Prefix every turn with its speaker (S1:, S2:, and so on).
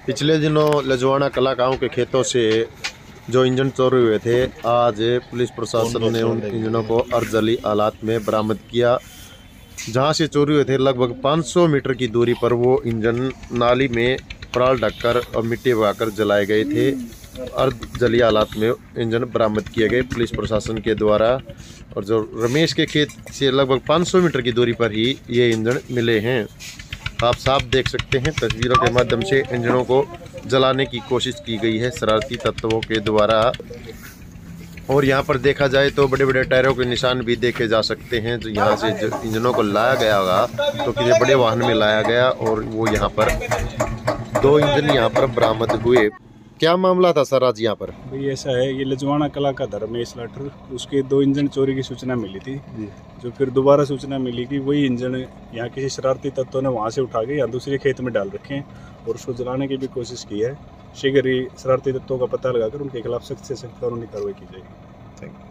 S1: पिछले दिनों लजवाना कला गांव के खेतों से जो इंजन चोरी हुए थे, आज पुलिस प्रशासन ने उन इंजनों को अर्धजली हालात में बरामद किया। जहां से चोरी हुए थे लगभग 500 मीटर की दूरी पर वो इंजन नाली में पराल ढककर और मिट्टी बहाकर जलाए गए थे। अर्धजली हालात में इंजन बरामद किए गए पुलिस प्रशासन के द्वारा। और जो रमेश के खेत से लगभग 500 मीटर की दूरी पर ही ये इंजन मिले हैं। आप साफ देख सकते हैं तस्वीरों के माध्यम से इंजनों को जलाने की कोशिश की गई है शरारती तत्वों के द्वारा। और यहाँ पर देखा जाए तो बड़े बड़े टायरों के निशान भी देखे जा सकते हैं। जो यहाँ से जो इंजनों को लाया गया होगा तो किसी बड़े वाहन में लाया गया और वो यहाँ पर 2 इंजन यहाँ पर बरामद हुए। क्या मामला था सर आज यहाँ पर?
S2: भाई ऐसा है, ये लजवाना कला का रमेश लाठर, उसके 2 इंजन चोरी की सूचना मिली थी। जो फिर दोबारा सूचना मिली कि वही इंजन यहाँ किसी शरारती तत्वों ने वहाँ से उठा के यहाँ दूसरे खेत में डाल रखे हैं और उसको जलाने की भी कोशिश की है। शीघ्र ही शरारती तत्वों का पता लगाकर उनके खिलाफ सख्त से सख्त कानूनी कार्रवाई की जाएगी। Thank you.